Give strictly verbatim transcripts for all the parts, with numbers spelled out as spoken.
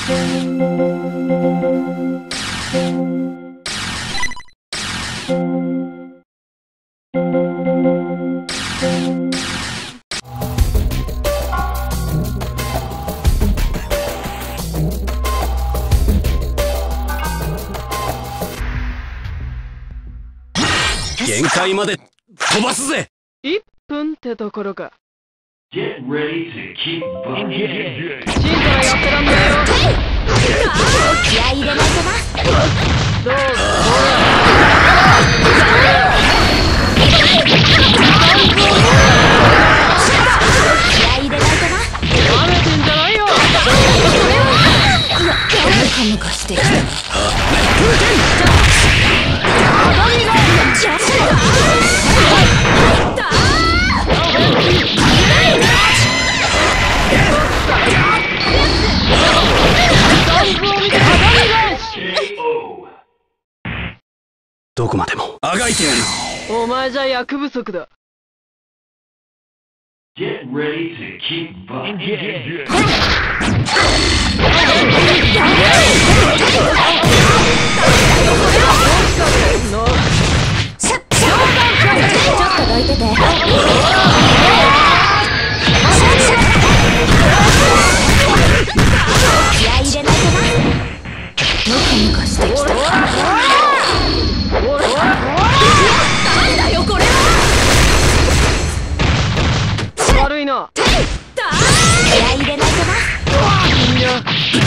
限界まで飛ばすぜ。 いっぷんってところか。 Get ready to keep bumping. チンからやってらんねえよ。 気合い入れないとな。 どうぞ。 気合い入れないとな。 舐めてんじゃないよ。 ムカムカしてきた。 どこまでもあがいてやる。 お前じゃ役不足だ。 Get ready to keep bumping. ちょっとどいてて。気合い入れないとな。ムカムカしてきた。なんだよこれは。 悪いな。 気合い入れないとな。 みんな。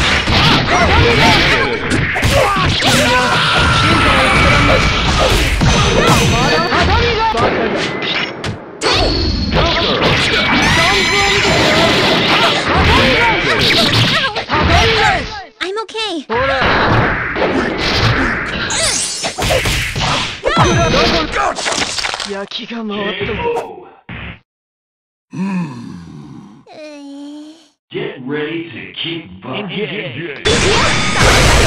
I'm okay. ほら。焼きが回ったぞ。 Get ready to keep bumping.